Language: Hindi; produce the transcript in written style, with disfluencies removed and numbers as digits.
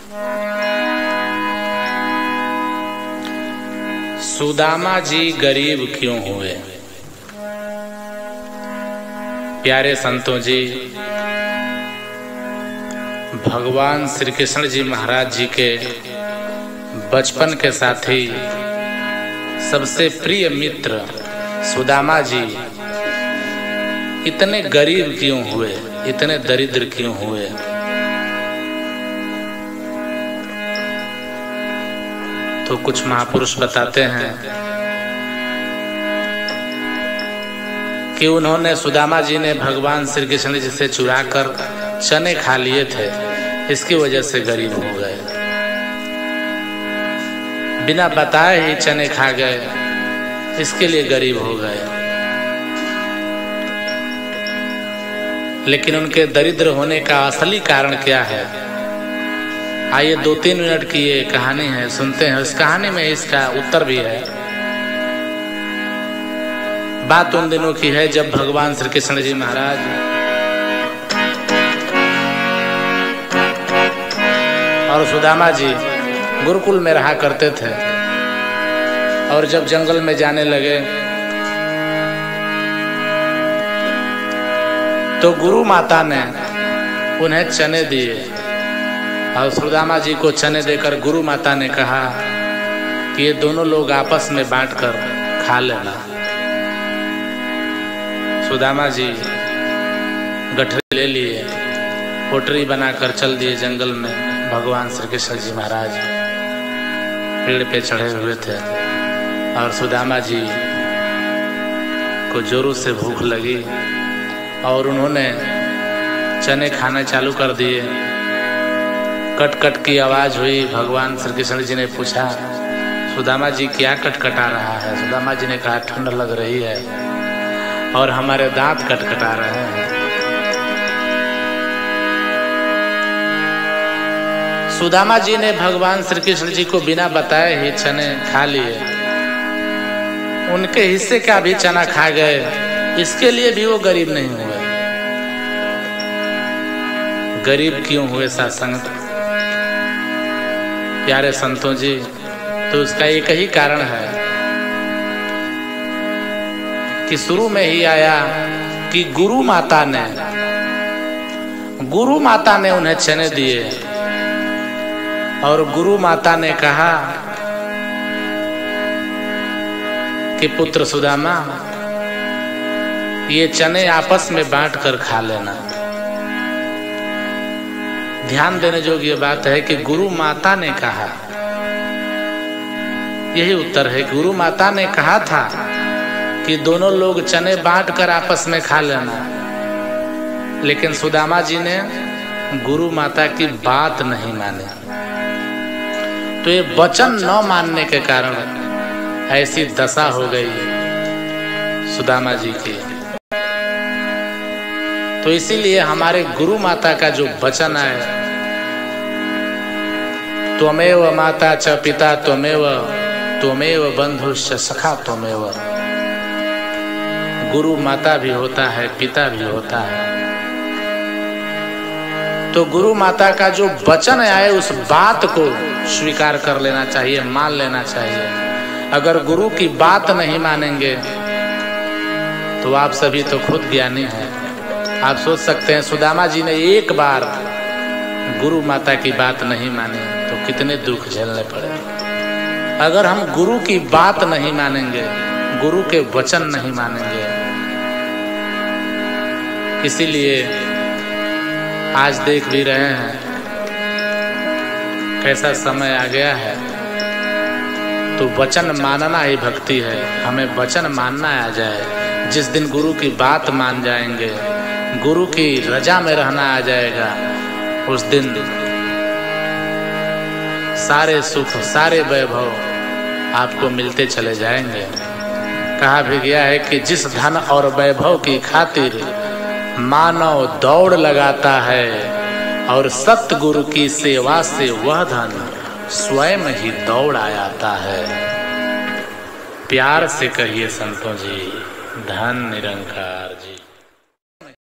सुदामा जी गरीब क्यों हुए? प्यारे संतों जी, भगवान श्री कृष्ण जी महाराज जी के बचपन के साथी, सबसे प्रिय मित्र सुदामा जी इतने गरीब क्यों हुए, इतने दरिद्र क्यों हुए? तो कुछ महापुरुष बताते हैं कि उन्होंने, सुदामा जी ने भगवान श्री कृष्ण जी से चुरा कर चने खा लिए थे, इसकी वजह से गरीब हो गए। बिना बताए ही चने खा गए, इसके लिए गरीब हो गए। लेकिन उनके दरिद्र होने का असली कारण क्या है? आइए 2-3 मिनट की ये कहानी है, सुनते हैं। उस कहानी में इसका उत्तर भी है। बात उन दिनों की है जब भगवान श्री कृष्ण जी महाराज और सुदामा जी गुरुकुल में रहा करते थे, और जब जंगल में जाने लगे तो गुरु माता ने उन्हें चने दिए, और सुदामा जी को चने देकर गुरु माता ने कहा कि ये दोनों लोग आपस में बांटकर खा लेना। सुदामा जी गठरी ले लिए, पोटरी बनाकर चल दिए जंगल में। भगवान श्री कृष्ण जी महाराज पेड़ पे चढ़े हुए थे, और सुदामा जी को जोरों से भूख लगी और उन्होंने चने खाना चालू कर दिए। कट कट की आवाज हुई। भगवान श्री कृष्ण जी ने पूछा, सुदामा जी क्या कटकटा रहा है? सुदामा जी ने कहा, ठंड लग रही है और हमारे दांत कटकटा रहे हैं। सुदामा जी ने भगवान श्री कृष्ण जी को बिना बताए ही चने खा लिए। उनके हिस्से का भी चना खा गए, इसके लिए भी वो गरीब नहीं हुए। गरीब क्यों हुए सत्संग प्यारे संतों जी? तो उसका एक ही कारण है कि शुरू में ही आया कि गुरु माता ने उन्हें चने दिए, और गुरु माता ने कहा कि पुत्र सुदामा, ये चने आपस में बांट कर खा लेना। ध्यान देने योग्य ये बात है कि गुरु माता ने कहा, यही उत्तर है। गुरु माता ने कहा था कि दोनों लोग चने बांट कर आपस में खा लेना, लेकिन सुदामा जी ने गुरु माता की बात नहीं मानी। तो ये वचन न मानने के कारण ऐसी दशा हो गई सुदामा जी की। तो इसीलिए हमारे गुरु माता का जो वचन है, त्वमेव माता च पिता त्वमेव बंधुश्च सखा त्वमेव। गुरु माता भी होता है, पिता भी होता है। तो गुरु माता का जो वचन आए, उस बात को स्वीकार कर लेना चाहिए, मान लेना चाहिए। अगर गुरु की बात नहीं मानेंगे तो आप सभी तो खुद ज्ञानी हैं। आप सोच सकते हैं, सुदामा जी ने एक बार गुरु माता की बात नहीं मानी तो कितने दुख झेलने पड़े। अगर हम गुरु की बात नहीं मानेंगे, गुरु के वचन नहीं मानेंगे, इसीलिए आज देख भी रहे हैं कैसा समय आ गया है। तो वचन मानना ही भक्ति है। हमें वचन मानना आ जाए। जिस दिन गुरु की बात मान जाएंगे, गुरु की रजा में रहना आ जाएगा, उस दिन सारे सुख, सारे वैभव आपको मिलते चले जाएंगे। कहा भी गया है कि जिस धन और वैभव की खातिर मानव दौड़ लगाता है, और सतगुरु की सेवा से वह धन स्वयं ही दौड़ आता है। प्यार से कहिए संतों जी, धन निरंकार जी।